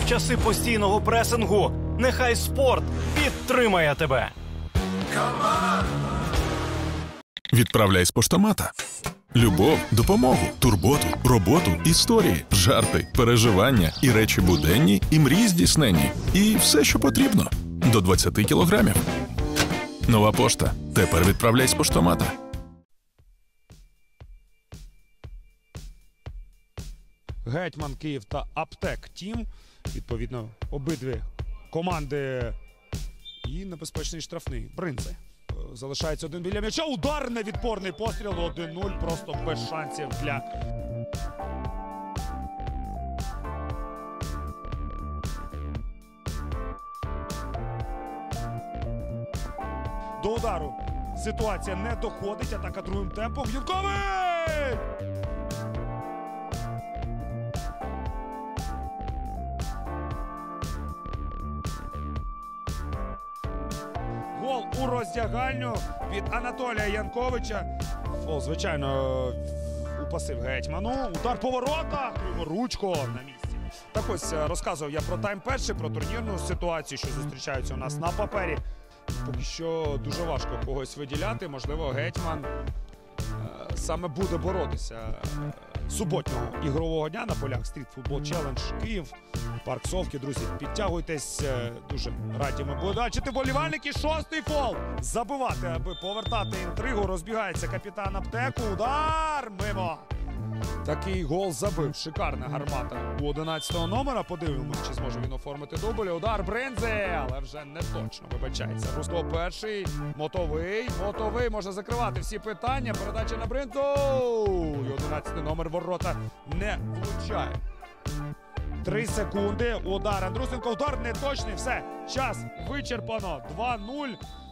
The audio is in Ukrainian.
часи постійного пресингу. Нехай спорт підтримає тебе. Відправляй з поштомата. Любов, допомогу, турботу, роботу, історії, жарти, переживання і речі буденні, і мрії здійсненні. І все, що потрібно. До 20 кілограмів. Нова пошта. Тепер відправляй з поштомата. Гетьман Київ та Аптек Тім. Відповідно, обидві команди. І небезпечний штрафний. Бринце. Залишається один біля м'яча. Удар, невідпорний постріл. 1-0. Просто без шансів для... До удару ситуація не доходить. Атака другим темпом. Юнковий! Гол у роздягальню від Анатолія Янковича. Фол, звичайно, упасив Гетьману. Удар по воротах. Криворучко на місці. Так ось розказував я про тайм перший, про турнірну ситуацію, що зустрічаються у нас на папері. Поки що дуже важко когось виділяти. Можливо, Гетьман саме буде боротися суботнього ігрового дня на полях Street Football Challenge Київ. Парк Совки, друзі, підтягуйтесь. Дуже раді ми будемо бачити. Болівальники, шостий фол. Забивати, аби повертати інтригу. Розбігається капітан Аптеку. Удар! Мимо! Такий гол забив. Шикарна гармата у 11-го номера. Подивимося, чи зможе він оформити дубль. Удар Бринзе, але вже не точно, вибачається. Русло перший. Мотовий. Може закривати всі питання. Передача на Бринзу. І 11-й номер ворота не влучає. 3 секунди. Удар Андрусенко. Удар не точний. Все. Час вичерпано. 2-0.